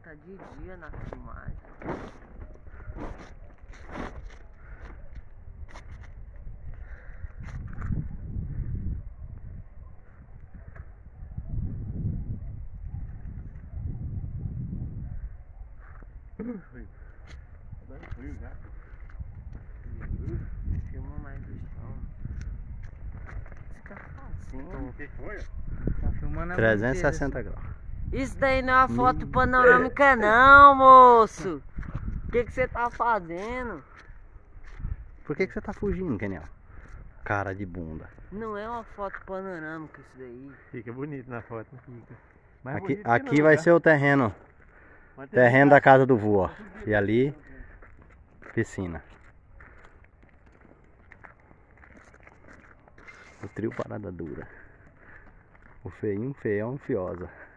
tá de dia na filmagem. Frio já. Filma mais do chão. Fica facinho. O que foi? Tá filmando a 360 graus. Isso daí não é uma foto panorâmica não, moço. O que você tá fazendo? Por que você tá fugindo, Keniel? Cara de bunda. Não é uma foto panorâmica isso daí. Fica bonito na foto, não fica. Mais Aqui, bonito que aqui não, vai tá? ser o terreno. Mas tem Terreno que da tá- casa do vô, ó. E ali, piscina. O trio parada dura. O feinho, feião e fiosa.